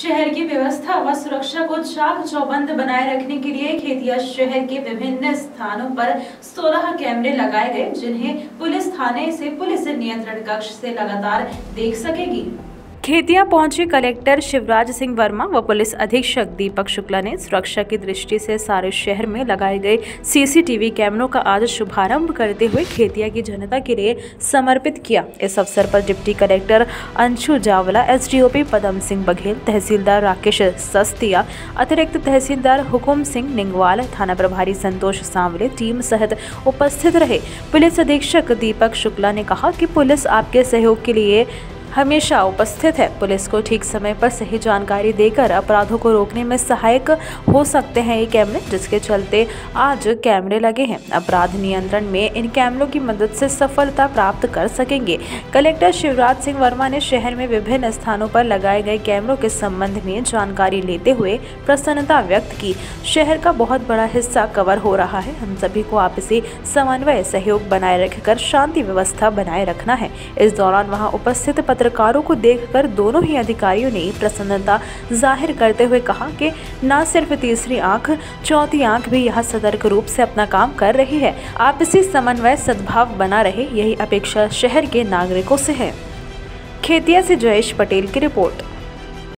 शहर की व्यवस्था व सुरक्षा को चाक चौबंद बनाए रखने के लिए खेतिया शहर के विभिन्न स्थानों पर 16 कैमरे लगाए गए, जिन्हें पुलिस थाने से पुलिस नियंत्रण कक्ष से लगातार देख सकेगी। खेतिया पहुंचे कलेक्टर शिवराज सिंह वर्मा व पुलिस अधीक्षक दीपक शुक्ला ने सुरक्षा की दृष्टि से सारे शहर में लगाए गए सीसीटीवी कैमरों का आज शुभारंभ करते हुए खेतिया की जनता के लिए समर्पित किया। इस अवसर पर deputy collector Anshu Jawla, SDOP Padam Singh Baghel, तहसीलदार राकेश सस्तिया, अतिरिक्त तहसीलदार हुकुम सिंह निंगवाल, थाना प्रभारी संतोष सांवले टीम सहित उपस्थित रहे। पुलिस अधीक्षक दीपक शुक्ला ने कहा कि पुलिस आपके सहयोग के लिए हमेशा उपस्थित है। पुलिस को ठीक समय पर सही जानकारी देकर अपराधों को रोकने में सहायक हो सकते हैं ये कैमरे, जिसके चलते आज कैमरे लगे हैं। अपराध नियंत्रण में इन कैमरों की मदद से सफलता प्राप्त कर सकेंगे। कलेक्टर शिवराज सिंह वर्मा ने शहर में विभिन्न स्थानों पर लगाए गए कैमरों के संबंध में जानकारी लेते हुए प्रसन्नता व्यक्त की। शहर का बहुत बड़ा हिस्सा कवर हो रहा है। हम सभी को आपसी समन्वय सहयोग बनाए रखकर शांति व्यवस्था बनाए रखना है। इस दौरान वहां उपस्थित पत्रकारों को देखकर दोनों ही अधिकारियों ने प्रसन्नता जाहिर करते हुए कहा कि न सिर्फ तीसरी आंख, चौथी आंख भी यह सतर्क रूप से अपना काम कर रही है। आपसी समन्वय, सद्भाव बना रहे, यही अपेक्षा शहर के नागरिकों से है। खेतिया से जयेश पटेल की रिपोर्ट।